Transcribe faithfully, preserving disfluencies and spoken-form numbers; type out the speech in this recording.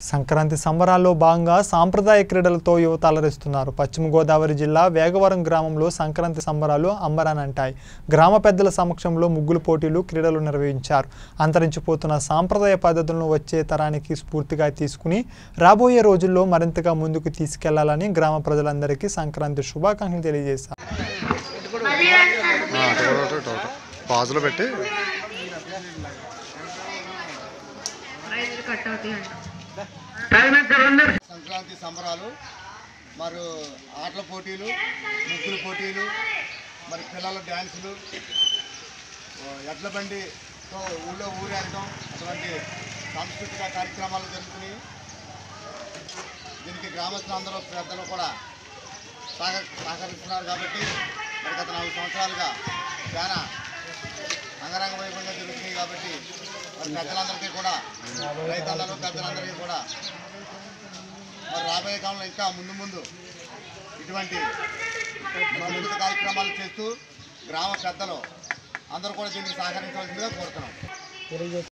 సంక్రాంతి సంబరాల్లో భాగంగా సాంప్రదాయ క్రీడలతో యువత అలరిస్తున్నారు. పశ్చిమ గోదావరి జిల్లా వేగవరం గ్రామంలో సంక్రాంతి సంబరాలు అంబరానంటాయి. గ్రామ పెద్దల సమక్షంలో ముగ్గులు పోటీలు, క్రీడలు నిర్వహించారు. అంతరించిపోతున్న సాంప్రదాయ పద్ధతులను వచ్చే తరానికి స్ఫూర్తిగా తీసుకుని రాబోయే రోజుల్లో మరింతగా ముందుకు తీసుకెళ్లాలని గ్రామ ప్రజలందరికీ సంక్రాంతి శుభాకాంక్షలు తెలియజేశారు. సంక్రాంతి సంబరాలు మరి ఆటల పోటీలు, ముగ్గుల పోటీలు, మరి పిల్లల డ్యాన్సులు, ఎడ్ల బండితో ఊళ్ళో ఊరేగడం అటువంటి సాంస్కృతిక కార్యక్రమాలు జరుగుతున్నాయి. దీనికి గ్రామస్తులందరూ పెద్దలు కూడా సహ సహకరిస్తున్నారు కాబట్టి మరి గత నాలుగు సంవత్సరాలుగా చాలా అంగరంగ వైభవంగా జరుగుతున్నాయి. కాబట్టి మరి పెద్దలందరికీ కూడా, రైతన్నలు పెద్దలందరికీ కూడా మరి రాబోయే కాలంలో ఇంకా ముందు ముందు ఇటువంటి సంస్కృతి కార్యక్రమాలు చేస్తూ గ్రామ పెద్దలు అందరూ కూడా దీనికి సహకరించవలసిందిగా కోరుతున్నాం.